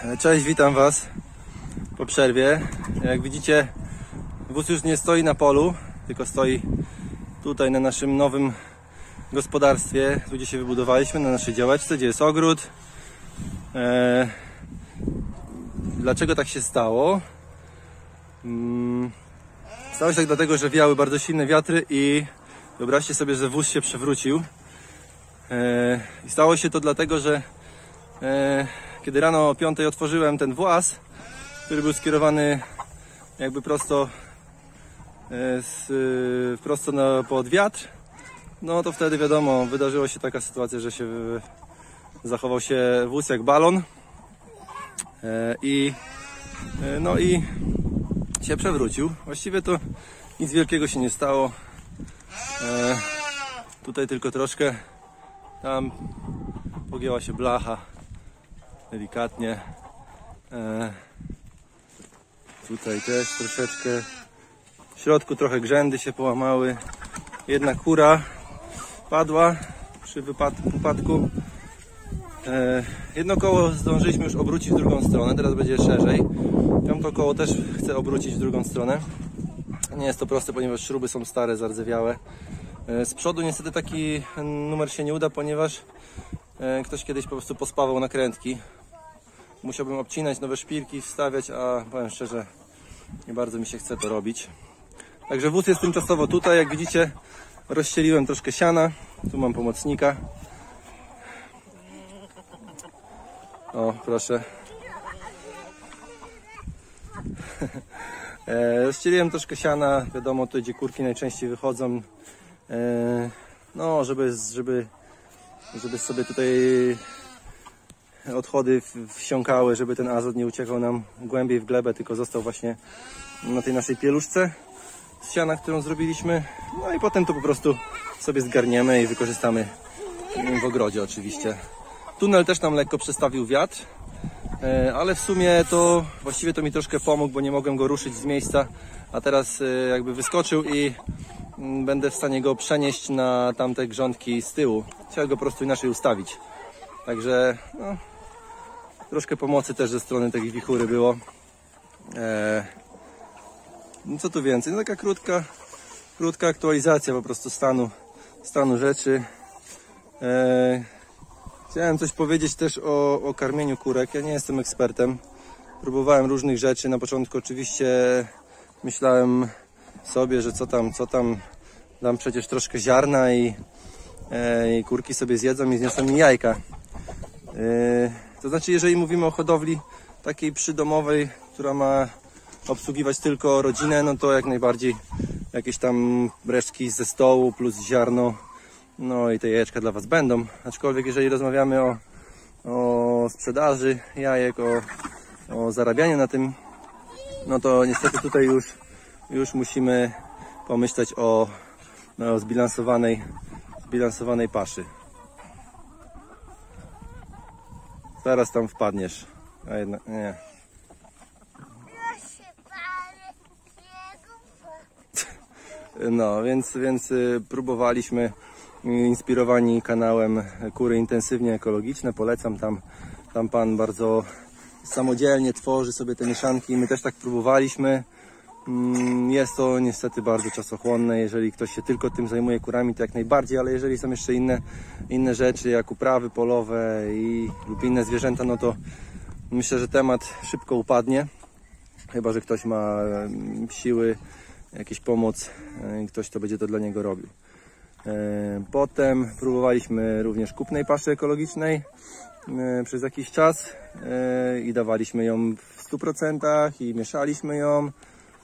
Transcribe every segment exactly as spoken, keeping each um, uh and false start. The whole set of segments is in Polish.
Cześć, witam Was po przerwie. Jak widzicie, wóz już nie stoi na polu, tylko stoi tutaj na naszym nowym gospodarstwie, tu gdzie się wybudowaliśmy, na naszej działeczce, gdzie jest ogród. Eee, dlaczego tak się stało? Hmm, stało się tak dlatego, że wiały bardzo silne wiatry i wyobraźcie sobie, że wóz się przewrócił. Eee, I stało się to dlatego, że eee, kiedy rano o piątej otworzyłem ten włas, który był skierowany jakby prosto, z, prosto na, pod wiatr, no to wtedy wiadomo, wydarzyła się taka sytuacja, że się zachował się wóz jak balon i no i się przewrócił. Właściwie to nic wielkiego się nie stało. Tutaj tylko troszkę tam pogięła się blacha. Delikatnie. E, tutaj też troszeczkę. W środku trochę grzędy się połamały. Jedna kura padła przy wypadku. wypadku. E, jedno koło zdążyliśmy już obrócić w drugą stronę. Teraz będzie szerzej. Tamto koło też chcę obrócić w drugą stronę. Nie jest to proste, ponieważ śruby są stare, zardzewiałe. E, z przodu niestety taki numer się nie uda, ponieważ e, ktoś kiedyś po prostu pospawał nakrętki. Musiałbym obcinać nowe szpilki, wstawiać, a powiem szczerze, nie bardzo mi się chce to robić. Także wóz jest tymczasowo tutaj. Jak widzicie, rozścieliłem troszkę siana. Tu mam pomocnika. O, proszę. e, rozścieliłem troszkę siana. Wiadomo, tu gdzie kurki najczęściej wychodzą. E, no, żeby, żeby, żeby sobie tutaj odchody wsiąkały, żeby ten azot nie uciekał nam głębiej w glebę, tylko został właśnie na tej naszej pieluszce z siana, którą zrobiliśmy. No i potem to po prostu sobie zgarniemy i wykorzystamy w ogrodzie oczywiście. Tunel też nam lekko przestawił wiatr, ale w sumie to właściwie to mi troszkę pomógł, bo nie mogłem go ruszyć z miejsca, a teraz jakby wyskoczył i będę w stanie go przenieść na tamte grządki z tyłu. Trzeba go po prostu inaczej ustawić. Także no, troszkę pomocy też ze strony tej wichury było. Eee, no co tu więcej? No taka krótka, krótka aktualizacja po prostu stanu, stanu rzeczy. Eee, chciałem coś powiedzieć też o, o karmieniu kurek. Ja nie jestem ekspertem. Próbowałem różnych rzeczy. Na początku oczywiście myślałem sobie, że co tam, co tam, dam przecież troszkę ziarna i, e, i kurki sobie zjedzą i zniosą mi jajka. Yy, to znaczy, jeżeli mówimy o hodowli takiej przydomowej, która ma obsługiwać tylko rodzinę, no to jak najbardziej jakieś tam resztki ze stołu plus ziarno, no i te jajeczka dla Was będą. Aczkolwiek jeżeli rozmawiamy o, o sprzedaży jajek, o, o zarabianiu na tym, no to niestety tutaj już, już musimy pomyśleć o, no, zbilansowanej, zbilansowanej paszy. Zaraz tam wpadniesz, a jednak nie. No, więc, więc próbowaliśmy, inspirowani kanałem Kury Intensywnie Ekologiczne. Polecam, tam, tam pan bardzo samodzielnie tworzy sobie te mieszanki. My też tak próbowaliśmy. Jest to niestety bardzo czasochłonne. Jeżeli ktoś się tylko tym zajmuje, kurami, to jak najbardziej, ale jeżeli są jeszcze inne, inne rzeczy, jak uprawy polowe i, lub inne zwierzęta, no to myślę, że temat szybko upadnie. Chyba że ktoś ma siły, jakąś pomoc, ktoś to będzie to dla niego robił. Potem próbowaliśmy również kupnej paszy ekologicznej przez jakiś czas i dawaliśmy ją w stu procentach i mieszaliśmy ją.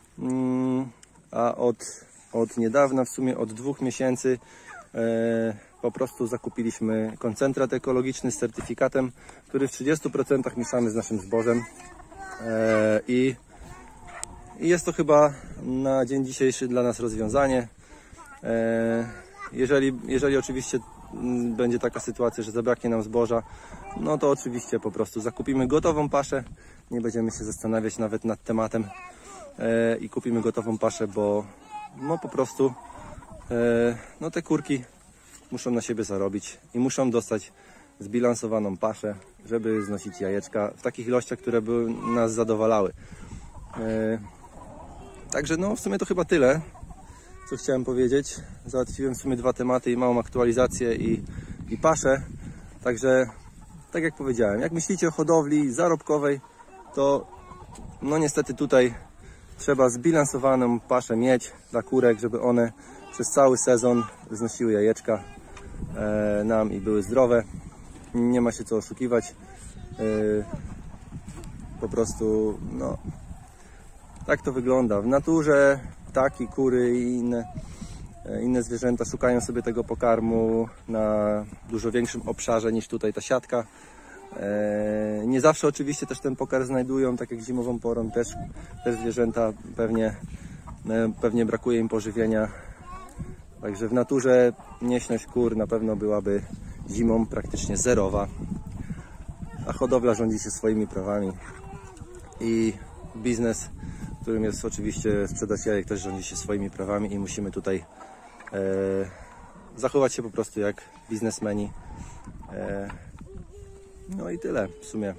A od, od niedawna, w sumie od dwóch miesięcy, e, po prostu zakupiliśmy koncentrat ekologiczny z certyfikatem, który w trzydziestu procentach mieszamy z naszym zbożem. E, i, I jest to chyba na dzień dzisiejszy dla nas rozwiązanie. E, jeżeli, jeżeli oczywiście będzie taka sytuacja, że zabraknie nam zboża, no to oczywiście po prostu zakupimy gotową paszę. Nie będziemy się zastanawiać nawet nad tematem i kupimy gotową paszę, bo no po prostu no te kurki muszą na siebie zarobić i muszą dostać zbilansowaną paszę, żeby znosić jajeczka w takich ilościach, które by nas zadowalały. Yy, także no w sumie to chyba tyle, co chciałem powiedzieć. Załatwiłem w sumie dwa tematy i małą aktualizację i, i paszę. Także tak jak powiedziałem, jak myślicie o hodowli zarobkowej, to no niestety tutaj trzeba zbilansowaną paszę mieć dla kurek, żeby one przez cały sezon znosiły jajeczka e, nam i były zdrowe. Nie ma się co oszukiwać. E, po prostu no tak to wygląda. W naturze ptaki, kury i inne, e, inne zwierzęta szukają sobie tego pokarmu na dużo większym obszarze niż tutaj ta siatka. Nie zawsze oczywiście też ten pokarm znajdują, tak jak zimową porą też, też zwierzęta pewnie, pewnie brakuje im pożywienia. Także w naturze nieśność kur na pewno byłaby zimą praktycznie zerowa, a hodowla rządzi się swoimi prawami i biznes, którym jest oczywiście sprzedaż jajek, też rządzi się swoimi prawami i musimy tutaj e, zachować się po prostu jak biznesmeni. E, No i tyle w sumie,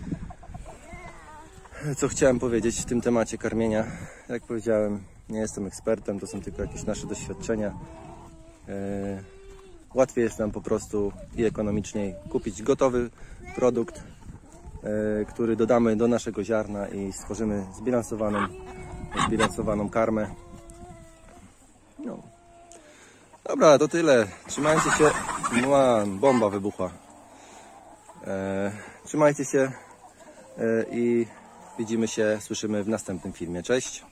co chciałem powiedzieć w tym temacie karmienia. Jak powiedziałem, nie jestem ekspertem, to są tylko jakieś nasze doświadczenia. Yy, łatwiej jest nam po prostu i ekonomiczniej kupić gotowy produkt, yy, który dodamy do naszego ziarna i stworzymy zbilansowaną, zbilansowaną karmę. No. Dobra, to tyle. Trzymajcie się. Mua, bomba wybuchła. E, trzymajcie się e, i widzimy się, słyszymy w następnym filmie. Cześć!